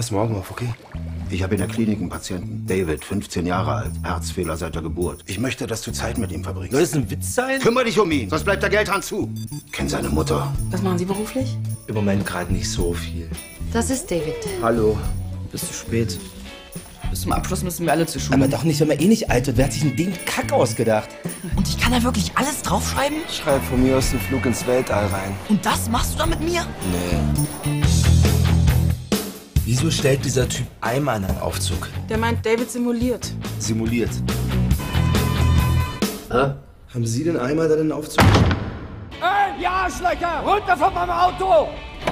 das morgen auf, okay? Ich habe in der Klinik einen Patienten. David, 15 Jahre alt, Herzfehler seit der Geburt. Ich möchte, dass du Zeit mit ihm verbringst. Soll das ein Witz sein? Kümmere dich um ihn, sonst bleibt der Geldhahn zu. Kenn seine Mutter. Was machen Sie beruflich? Im Moment gerade nicht so viel. Das ist David. Hallo. Bist du spät? Bis zum Abschluss müssen wir alle zur Schule. Aber doch nicht, wenn man eh nicht alt wird. Wer hat sich denn den Kack ausgedacht? Und ich kann da wirklich alles draufschreiben? Ich schreibe von mir aus einen Flug ins Weltall rein. Und das machst du dann mit mir? Nee. Wieso stellt dieser Typ Eimer in einen Aufzug? Der meint, David simuliert. Simuliert. Hä? Haben Sie den Eimer da in den Aufzug? Hey, die Arschlöcher! Runter von meinem Auto!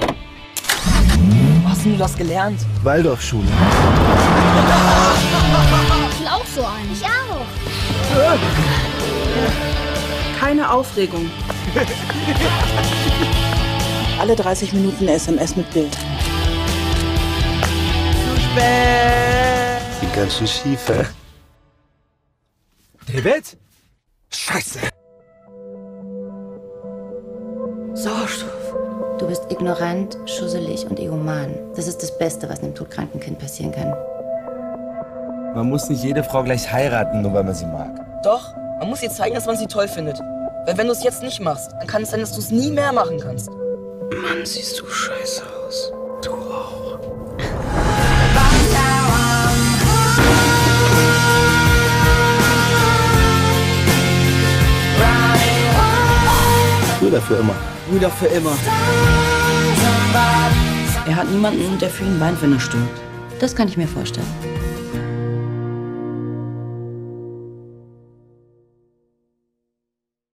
Wo hast denn du das gelernt? Waldorfschule. Ich will auch so einen. Ich auch. Keine Aufregung. Alle 30 Minuten eine SMS mit Bild. Sieht ganz schön schief, hä? David? Scheiße! Sauerstoff. Du bist ignorant, schusselig und egoman. Das ist das Beste, was einem todkranken Kind passieren kann. Man muss nicht jede Frau gleich heiraten, nur weil man sie mag. Doch, man muss ihr zeigen, dass man sie toll findet. Weil wenn du es jetzt nicht machst, dann kann es sein, dass du es nie mehr machen kannst. Mann, siehst du scheiße aus. Du auch. Brüder für immer. Brüder für immer. Er hat niemanden, der für ihn weint, wenn er stirbt. Das kann ich mir vorstellen.